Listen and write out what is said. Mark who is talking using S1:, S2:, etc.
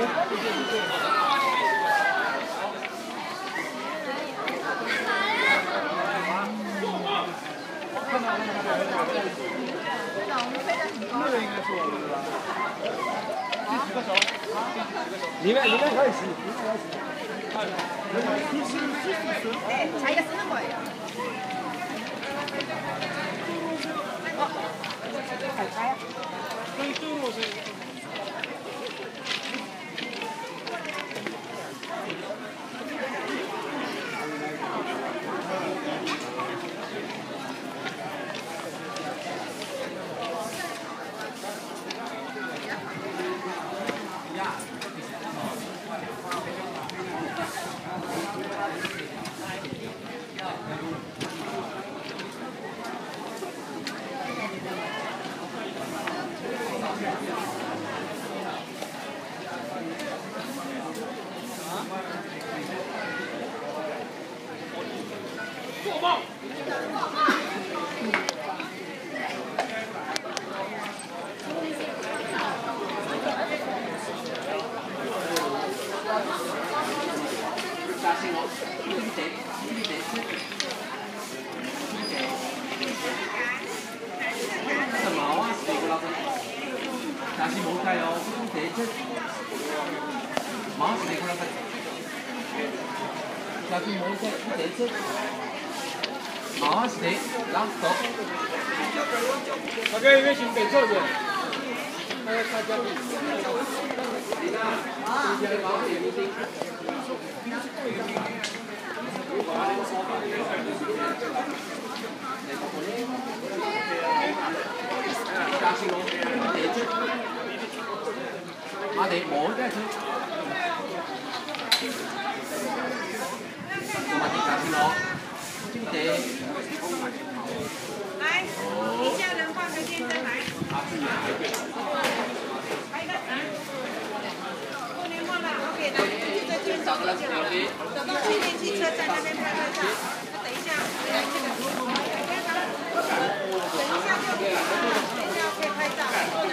S1: 里面可以洗，
S2: 자기가 쓰는 거예요. 갈까요?
S1: 이쪽으로 오세요. 다시 못가요. 대체 마우스 내걸어 다시 못가 대체 마우스 내 라스트. 오케이, 왜 지금 왼쪽에?啊，你摸在这，我把你赶紧攞，这个得。
S3: 来，一家人放个电灯来。拍个啥？过年过了 ，OK 的，就在这边找到就好了。走到去电汽车站那边拍拍照。那等一下，等一下就可以拍照。